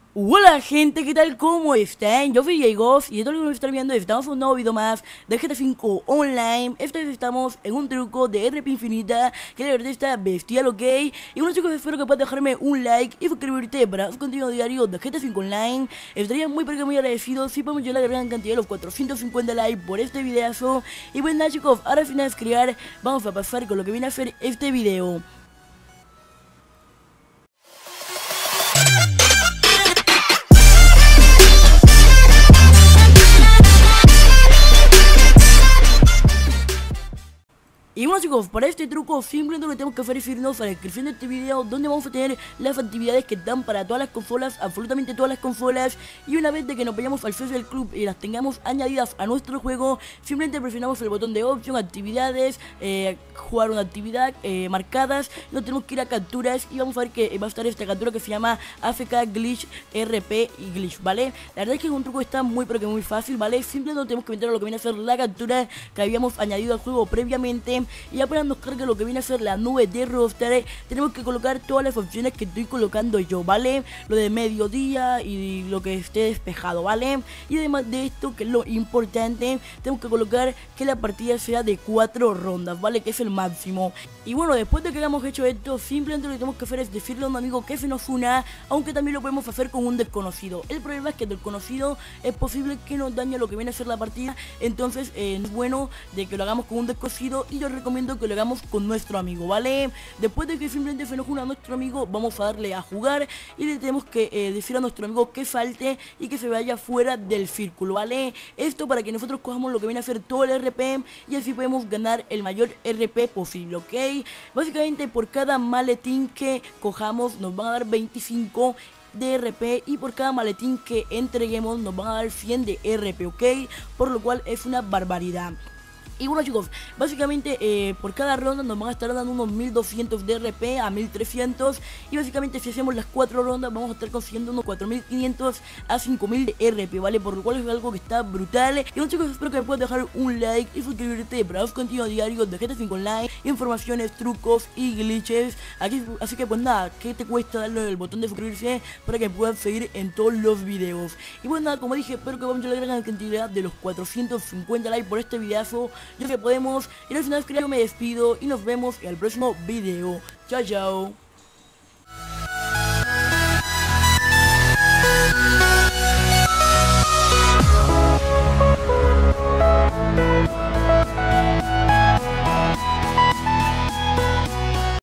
Hola gente, ¿qué tal? ¿Cómo están? Yo soy Jaygoff y esto es lo que están viendo. Estamos en un nuevo video más de GTA V Online. Esta vez estamos en un truco de RP Infinita que la verdad está bestial, ¿ok? Y bueno chicos, espero que puedas dejarme un like y suscribirte para un contenido diario de GTA V Online. Estaría muy pero que muy agradecido si podemos llegar a la gran cantidad de los 450 likes por este videazo. Y bueno nada chicos, ahora al final de crear vamos a pasar con lo que viene a ser este video. Y bueno chicos, para este truco simplemente lo que tenemos que hacer es irnos a la descripción de este video, donde vamos a tener las actividades que dan para todas las consolas, absolutamente todas las consolas. Y una vez de que nos vayamos al social club y las tengamos añadidas a nuestro juego, simplemente presionamos el botón de opción, actividades, jugar una actividad, marcadas. Nos tenemos que ir a capturas y vamos a ver que va a estar esta captura que se llama AFK Glitch RP y Glitch, ¿vale? La verdad es que es un truco que está muy pero que muy fácil, ¿vale? Simplemente tenemos que meter a lo que viene a ser la captura que habíamos añadido al juego previamente. Y apenas nos cargue lo que viene a ser la nube de Rockstar, tenemos que colocar todas las opciones que estoy colocando yo, ¿vale? Lo de mediodía y lo que esté despejado, ¿vale? Y además de esto, que es lo importante, tenemos que colocar que la partida sea de 4 rondas, ¿vale? Que es el máximo. Y bueno, después de que hayamos hecho esto, simplemente lo que tenemos que hacer es decirle a un amigo que se nos una, aunque también lo podemos hacer con un desconocido. El problema es que el desconocido es posible que nos dañe lo que viene a ser la partida, entonces es bueno de que lo hagamos con un desconocido y yo recomiendo que lo hagamos con nuestro amigo, ¿vale? Después de que simplemente se nos una a nuestro amigo, vamos a darle a jugar y le tenemos que decir a nuestro amigo que salte y que se vaya fuera del círculo, ¿vale? Esto para que nosotros cojamos lo que viene a ser todo el RP y así podemos ganar el mayor RP posible, ¿ok? Básicamente por cada maletín que cojamos nos van a dar 25 de RP y por cada maletín que entreguemos nos van a dar 100 de RP, ¿ok? Por lo cual es una barbaridad. Y bueno chicos, básicamente por cada ronda nos van a estar dando unos 1200 de RP a 1300. Y básicamente si hacemos las 4 rondas vamos a estar consiguiendo unos 4500 a 5000 de RP, ¿vale? Por lo cual es algo que está brutal. Y bueno chicos, espero que me puedas dejar un like y suscribirte para los contenidos diarios de GTA V Online, informaciones, trucos y glitches. Así que pues nada, ¿qué te cuesta darle el botón de suscribirse para que puedas seguir en todos los videos? Y pues nada, como dije, espero que vamos a la gran cantidad de los 450 likes por este videazo. Yo que podemos, y al final yo me despido y nos vemos en el próximo video. Chao, chao.